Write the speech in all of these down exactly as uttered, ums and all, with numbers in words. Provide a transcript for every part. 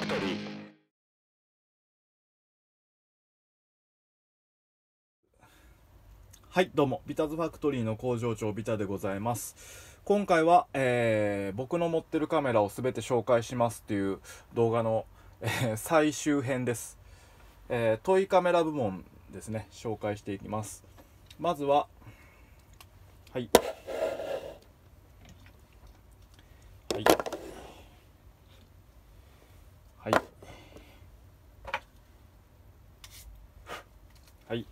クトリー。はい、どうもビタズファクトリーの工場長ビタでございます。今回は、えー、僕の持ってるカメラを全て紹介しますっていう動画の、えー、最終編です。えー、トイカメラ部門ですね、紹介していきます。まずははいはいはいはい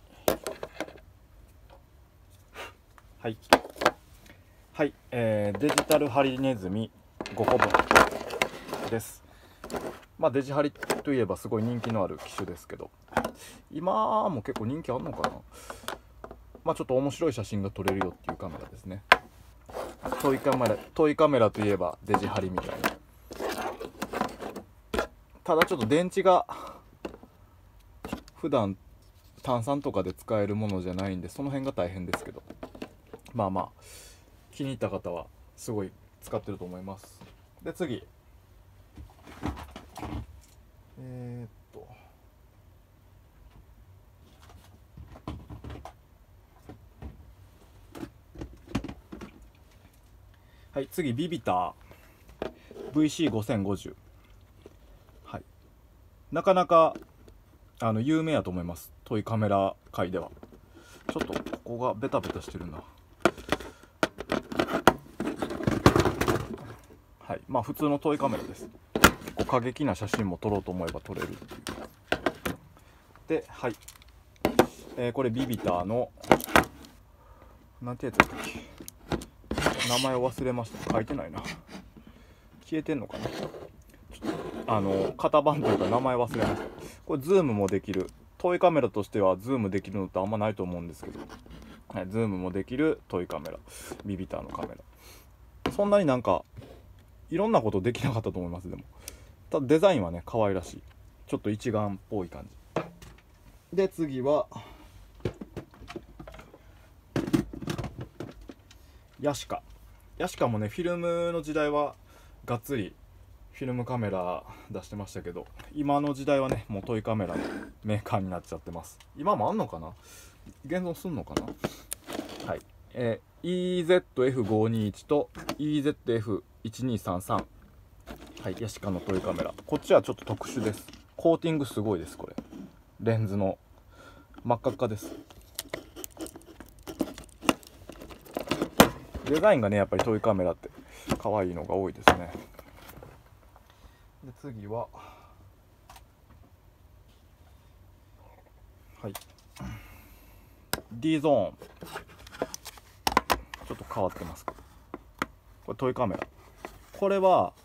はいはい、えー、デジタルハリネズミごこぶんです。まあデジハリといえばすごい人気のある機種ですけど、今も結構人気あんのかな。まあちょっと面白い写真が撮れるよっていうカメラですね。トイカメラトイカメラといえばデジハリみたいな。ただちょっと電池が普段単酸とかで使えるものじゃないんで、その辺が大変ですけど、まあまあ気に入った方はすごい使ってると思います。で次、えー、っとはい次、ビビター ブイシーごせんごじゅう。 はい、なかなかあの有名やと思います、トイカメラ界では。ちょっとここがベタベタしてるな。はい、まあ普通のトイカメラです。結構過激な写真も撮ろうと思えば撮れるっていう。で、はい、えー、これビビターのなんてやつだったっけ、名前を忘れました。書いてないな。消えてんのかな。あの型番というか名前忘れました。これズームもできる、トイカメラとしてはズームできるのってあんまないと思うんですけど、はい、ズームもできるトイカメラ、ビビターのカメラ。そんなになんかいろんなことできなかったと思います。でもただデザインはね可愛らしい、ちょっと一眼っぽい感じで。次はヤシカ。ヤシカもねフィルムの時代はがっつりフィルムカメラ出してましたけど、今の時代はねもうトイカメラのメーカーになっちゃってます。今もあんのかな、現存すんのかな。はい、えー、イーゼットエフごーにーいち と イーゼットエフいちにーさんさん、 はい、ヤシカのトイカメラ。こっちはちょっと特殊です。コーティングすごいです。これレンズの真っ赤っかです。デザインがねやっぱりトイカメラって可愛いのが多いですね。で次ははい D ゾーン、ちょっと変わってます。これトイカメラ。これは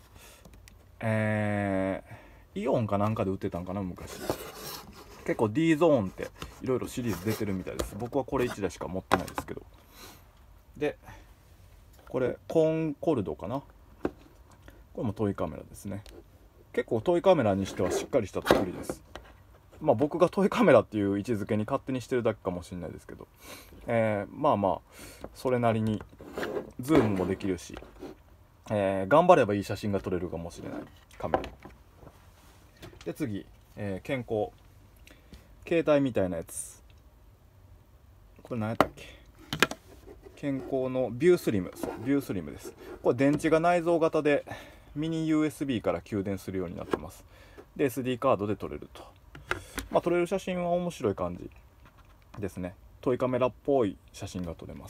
えー、イオンかなんかで売ってたんかな昔。結構 D ゾーンっていろいろシリーズ出てるみたいです。僕はこれいちだいしか持ってないですけど。でこれコンコルドかな。これもトイカメラですね。結構トイカメラにしてはしっかりした作りです。まあ僕がトイカメラっていう位置づけに勝手にしてるだけかもしれないですけど、えー、まあまあそれなりにズームもできるし、えー、頑張ればいい写真が撮れるかもしれないカメラで。次、えー、健康携帯みたいなやつ。これ何やったっけ、健康のビュースリム。そうビュースリムです。これ電池が内蔵型でミニ ユーエスビー から給電するようになってます。で エスディー カードで撮れると。まあ撮れる写真は面白い感じですね。トイカメラっぽい写真が撮れます。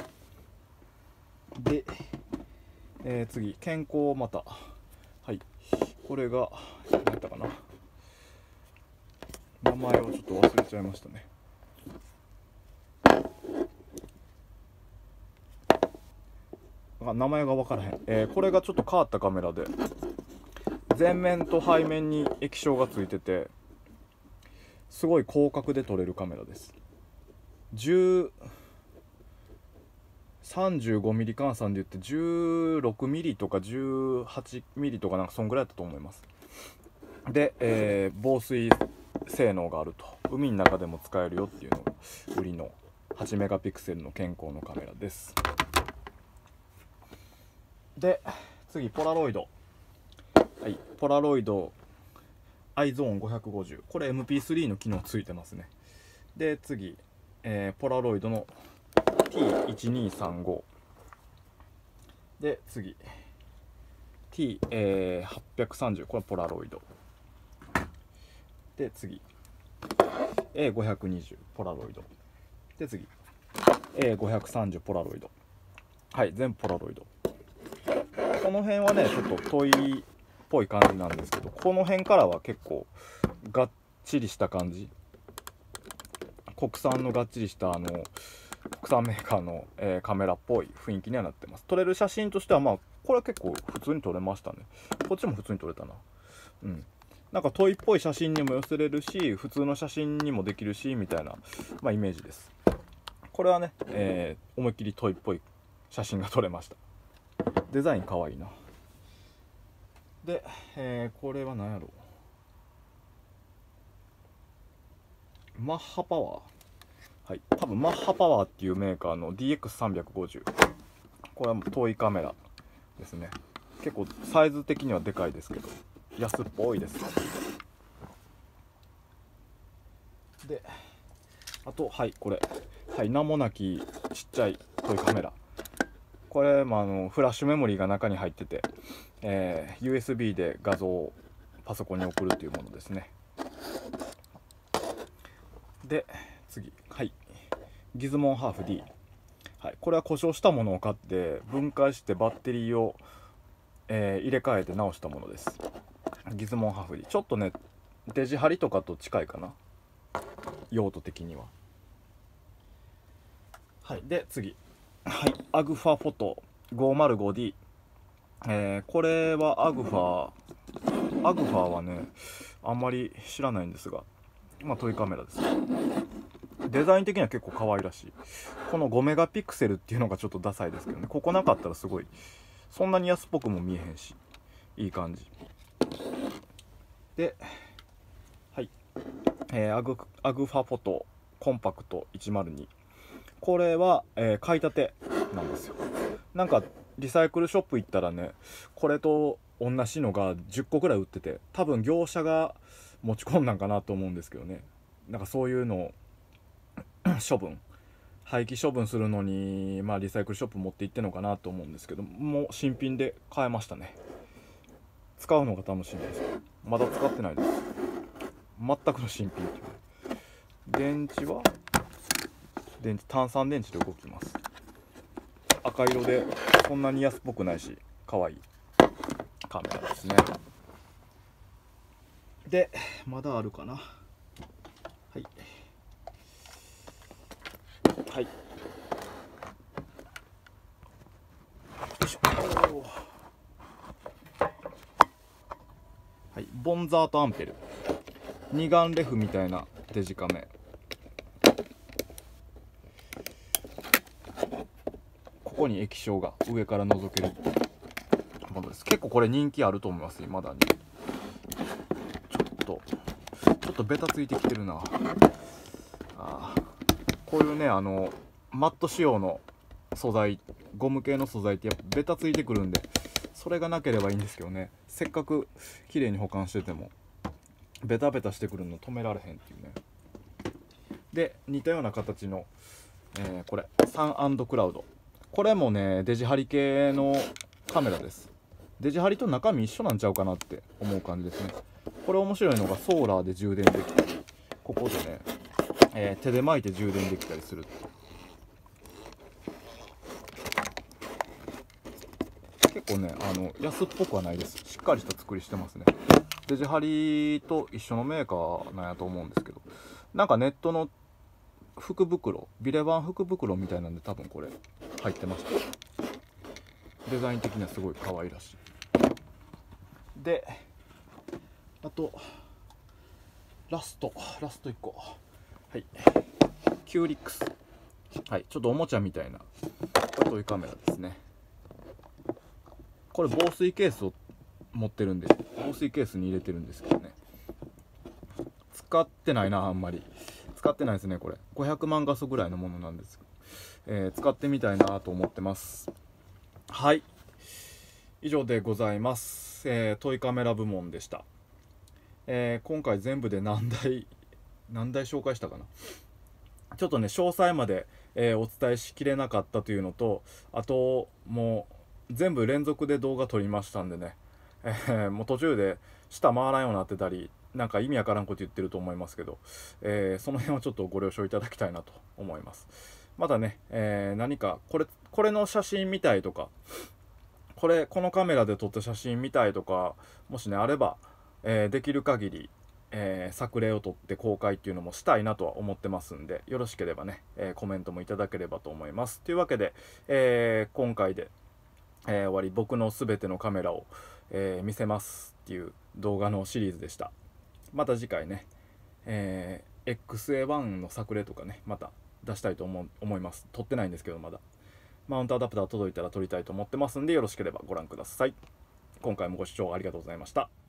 で、えー、次健康また。はい、これが何やったかな、名前をちょっと忘れちゃいましたね。あ、名前が分からへん。えー、これがちょっと変わったカメラで、前面と背面に液晶がついててすごい広角で撮れるカメラです。さんじゅうごミリ換算で言ってじゅうろくミリとかじゅうはちミリとかなんかそんぐらいだったと思います。で、えー、防水性能があると、海の中でも使えるよっていうのが売りのはちメガピクセルの健康のカメラです。で次ポラロイド。はい、ポラロイドアイゾーンごひゃくごじゅう、これ エムピースリー の機能ついてますね。で次、えー、ポラロイドの ティーいちにーさんご で次 ティーはっぴゃくさんじゅう、これポラロイドで次 エーごひゃくにじゅう ポラロイドで次 エーごひゃくさんじゅう ポラロイド、はい全部ポラロイド。この辺はねちょっとトイっぽい感じなんですけど、この辺からは結構がっちりした感じ、国産のがっちりしたあの国産メーカーの、えー、カメラっぽい雰囲気にはなってます。撮れる写真としてはまあこれは結構普通に撮れましたね。こっちも普通に撮れたな。うん、なんかトイっぽい写真にも寄せれるし、普通の写真にもできるしみたいな、まあ、イメージです。これはね、えー、思いっきりトイっぽい写真が撮れました。デザインかわいいな。で、えー、これは何やろう、マッハパワー、はい、多分マッハパワーっていうメーカーの ディーエックスさんびゃくごじゅう、これは遠いカメラですね。結構サイズ的にはでかいですけど安っぽいです。であとはいこれ、はい、名もなきちっちゃいトイカメラ、これもあのフラッシュメモリーが中に入ってて、えー、ユーエスビー で画像をパソコンに送るというものですね。で次、はいギズモンハーフ D、はい、これは故障したものを買って分解してバッテリーを、えー、入れ替えて直したものです。ギズモンハーフ D、 ちょっとねデジハリとかと近いかな、用途的には。はいで次、はいアグファフォト ごーまるごディー、えー、これはアグファアグファはねあんまり知らないんですが、まあトイカメラです。デザイン的には結構可愛らしい。このごメガピクセルっていうのがちょっとダサいですけどね、ここなかったらすごいそんなに安っぽくも見えへんしいい感じで、はい、えー、アグアグファフォトコンパクトいちまるに、これは、えー、買いたてなんですよ。なんかリサイクルショップ行ったらねこれと同じのがじゅっこぐらい売ってて、多分業者が持ち込んだんかなと思うんですけどね、なんかそういうのを処分廃棄処分するのに、まあ、リサイクルショップ持って行ってんのかなと思うんですけど、もう新品で買えましたね。使うのが楽しみです。まだ使ってないです。全くの新品っていう。電池は電池単三電池で動きます。赤色でそんなに安っぽくないし可愛いカメラですね。でまだあるかな、はいはいよいしょ、はい、ボンザートアンペル二眼レフみたいなデジカメ、ここに液晶が上から覗けるものです。結構これ人気あると思います。まだにちょっとちょっとベタついてきてるなあ。こういうねあのマット仕様の素材、ゴム系の素材ってやっぱベタついてくるんで、それがなければいいんですけどね、せっかく綺麗に保管しててもベタベタしてくるの止められへんっていうね。で似たような形の、えー、これサン&クラウド、これもねデジハリ系のカメラです。デジハリと中身一緒なんちゃうかなって思う感じですね。これ面白いのがソーラーで充電できたり、ここでね、えー、手で巻いて充電できたりするっていう。結構ねあの安っぽくはないです。しっかりした作りしてますね。デジハリと一緒のメーカーなんやと思うんですけど、なんかネットの福袋、ビレバン福袋みたいなんで多分これ入ってました。デザイン的にはすごい可愛らしい。であとラストラストいっこ、はいキューリックス、はいちょっとおもちゃみたいなこれトイカメラですね。これ防水ケースを持ってるんで防水ケースに入れてるんですけどね、使ってないな、あんまり使ってないですね。これごひゃくまん画素ぐらいのものなんです、えー、使ってみたいなと思ってます。はい、以上でございます。えー、トイカメラ部門でした。 えー今回全部で何台何台紹介したかな。ちょっとね詳細まで、えーお伝えしきれなかったというのと、あともう全部連続で動画撮りましたんでね、えーもう途中で舌回らんようになってたり、なんか意味わからんこと言ってると思いますけど、えーその辺はちょっとご了承いただきたいなと思います。またね、えー何かこれこれの写真見たいとか、これこのカメラで撮った写真見たいとか、もしねあれば、えーできる限り、えー作例を撮って公開っていうのもしたいなとは思ってますんで、よろしければね、えーコメントもいただければと思います。というわけで、えー今回で、えー終わり、僕の全てのカメラを、えー見せますっていう動画のシリーズでした。また次回ね、えー エックスエーワン の作例とかね、また出したいと思う思います。撮ってないんですけど、まだマウントアダプター届いたら撮りたいと思ってますんで、よろしければご覧ください。今回もご視聴ありがとうございました。